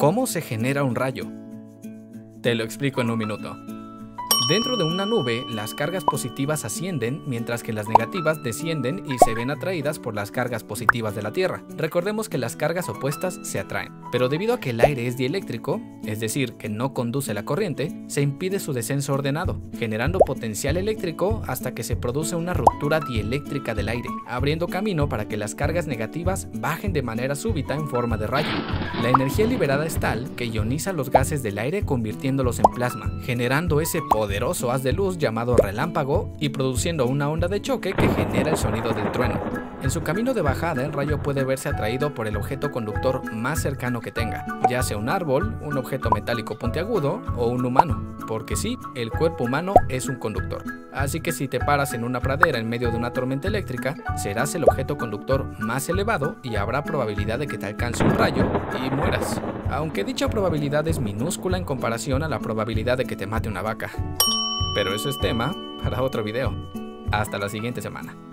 ¿Cómo se genera un rayo? Te lo explico en un minuto. Dentro de una nube, las cargas positivas ascienden, mientras que las negativas descienden y se ven atraídas por las cargas positivas de la Tierra. Recordemos que las cargas opuestas se atraen, pero debido a que el aire es dieléctrico, es decir, que no conduce la corriente, se impide su descenso ordenado, generando potencial eléctrico hasta que se produce una ruptura dieléctrica del aire, abriendo camino para que las cargas negativas bajen de manera súbita en forma de rayo. La energía liberada es tal que ioniza los gases del aire convirtiéndolos en plasma, generando ese poderoso haz de luz llamado relámpago y produciendo una onda de choque que genera el sonido del trueno. En su camino de bajada, el rayo puede verse atraído por el objeto conductor más cercano que tenga, ya sea un árbol, un objeto metálico puntiagudo o un humano, porque sí, el cuerpo humano es un conductor. Así que si te paras en una pradera en medio de una tormenta eléctrica, serás el objeto conductor más elevado y habrá probabilidad de que te alcance un rayo y mueras. Aunque dicha probabilidad es minúscula en comparación a la probabilidad de que te mate una vaca. Pero eso es tema para otro video. Hasta la siguiente semana.